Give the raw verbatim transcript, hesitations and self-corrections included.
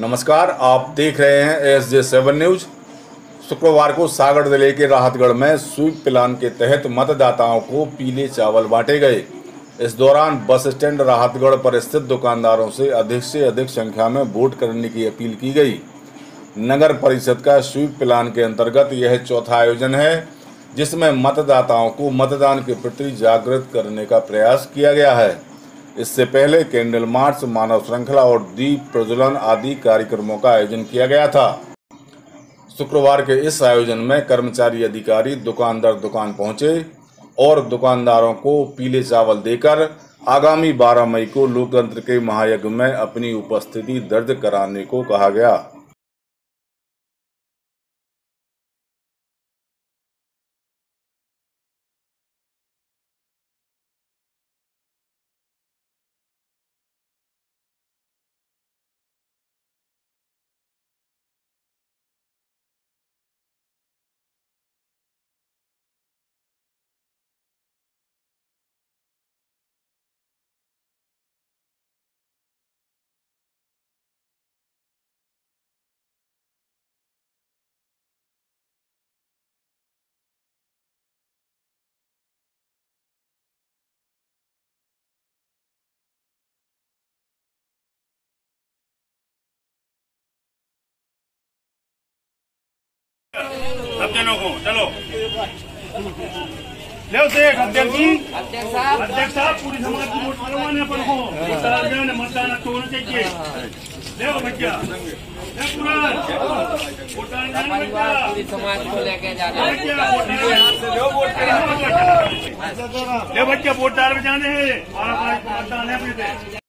नमस्कार, आप देख रहे हैं एस जे सेवन न्यूज। शुक्रवार को सागर जिले के राहतगढ़ में स्वीप प्लान के तहत मतदाताओं को पीले चावल बांटे गए। इस दौरान बस स्टैंड राहतगढ़ पर स्थित दुकानदारों से अधिक से अधिक संख्या में वोट करने की अपील की गई। नगर परिषद का स्वीप प्लान के अंतर्गत यह चौथा आयोजन है, जिसमें मतदाताओं को मतदान के प्रति जागृत करने का प्रयास किया गया है। इससे पहले कैंडल मार्च, मानव श्रृंखला और दीप प्रज्वलन आदि कार्यक्रमों का आयोजन किया गया था। शुक्रवार के इस आयोजन में कर्मचारी अधिकारी दुकानदार दुकान पहुंचे और दुकानदारों को पीले चावल देकर आगामी बारह मई को लोकतंत्र के महायज्ञ में अपनी उपस्थिति दर्ज कराने को कहा गया। सब जनों को चलो ले देख अध्यक्ष जी, अध्यक्ष साहब अध्यक्ष साहब पूरी समाज की वोट करवाने पर हो मतदान अच्छे होना चाहिए। ले बच्चा पूरी समाज को लेके जाना है। ले बच्चा वोट डाल में जाने हैं और मतदान है।